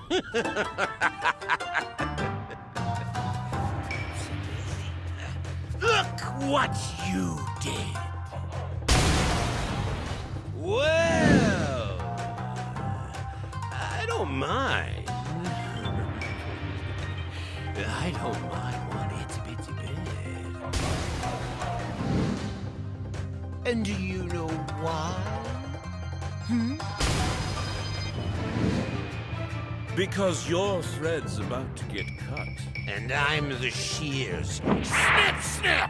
Look what you did. Well, I don't mind. I don't mind one itsy-bitsy bit. And do you know why? Because your thread's about to get cut. And I'm the shears. Snip, snip!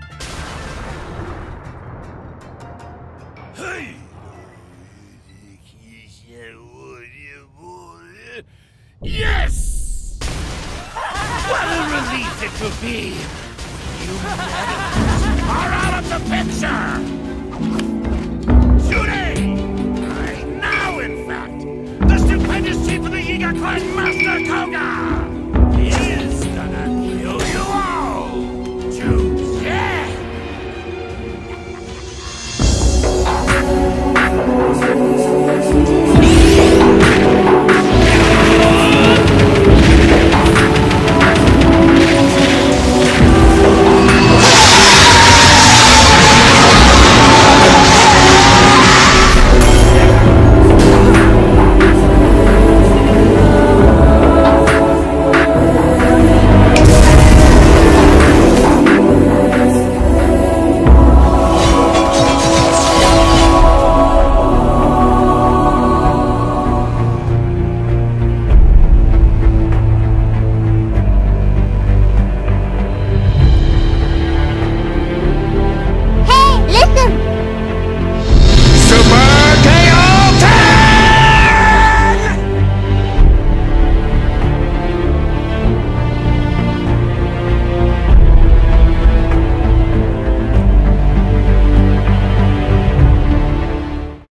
Hey! Yes! What a relief it will be! You madams are out of the picture!